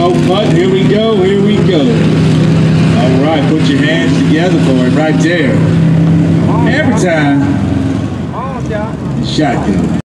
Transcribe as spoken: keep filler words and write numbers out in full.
go, bud. Here we go. Here we go. All right, put your hands together for it right there. Every time. Shotgun.